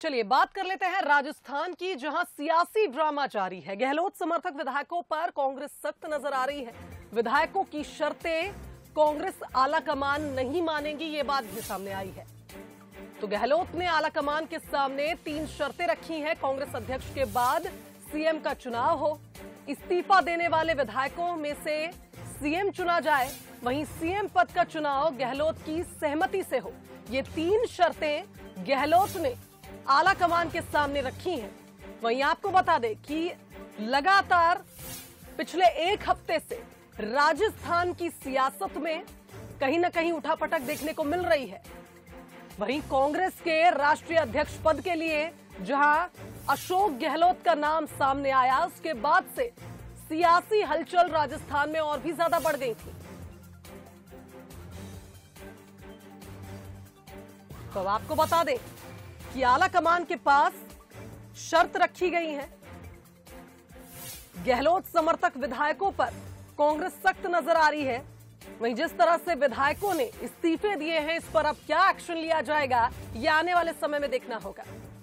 चलिए बात कर लेते हैं राजस्थान की, जहां सियासी ड्रामा जारी है। गहलोत समर्थक विधायकों पर कांग्रेस सख्त नजर आ रही है। विधायकों की शर्तें कांग्रेस आलाकमान नहीं मानेगी, ये बात भी सामने आई है। तो गहलोत ने आलाकमान के सामने 3 शर्तें रखी हैं। कांग्रेस अध्यक्ष के बाद सीएम का चुनाव हो, इस्तीफा देने वाले विधायकों में से सीएम चुना जाए, वहीं सीएम पद का चुनाव गहलोत की सहमति से हो। ये 3 शर्तें गहलोत ने आलाकमान के सामने रखी हैं। वहीं आपको बता दें कि लगातार पिछले 1 हफ्ते से राजस्थान की सियासत में कहीं ना कहीं उठापटक देखने को मिल रही है। वहीं कांग्रेस के राष्ट्रीय अध्यक्ष पद के लिए जहां अशोक गहलोत का नाम सामने आया, उसके बाद से सियासी हलचल राजस्थान में और भी ज्यादा बढ़ गई थी। तो अब आपको बता दें कि आलाकमान के पास शर्त रखी गई है। गहलोत समर्थक विधायकों पर कांग्रेस सख्त नजर आ रही है। वहीं जिस तरह से विधायकों ने इस्तीफे दिए हैं, इस पर अब क्या एक्शन लिया जाएगा, ये आने वाले समय में देखना होगा।